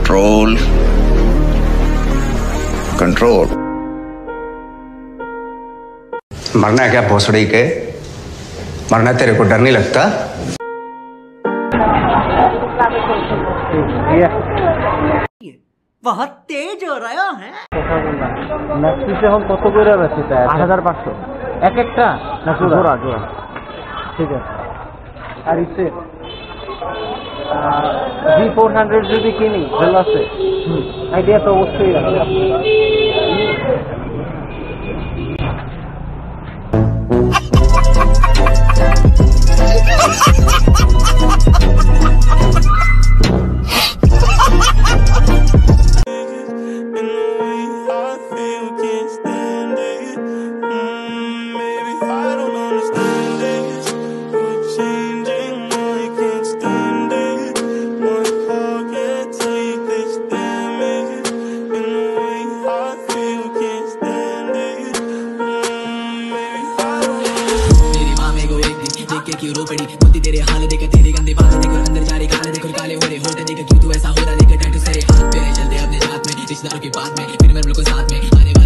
Control control. मरना है क्या भोसड़ी के? मरना तेरे को डर नहीं लगता? बहुत तेज हो रहा है। मैক্সিসে हम কত করে বেচতে চাই? 8500 এক একটা না জোড়া জোড়া? ঠিক আছে। আর ইসে V400 যদি কিনি ভালো আছে। আইডিয়া তো অবশ্যই আছে। क्यों रो पड़ी मुद्दी तेरे हाल देख तेरे गंदे बाल देख अंदर जा रहे काले देखो काले हो रहे होठ देख क्यों तू ऐसा हो रहा देख टैटू सारे हाथ पे चल दे अपने जात में रिश्तेदारों की बात में फिर मेरे को साथ में आने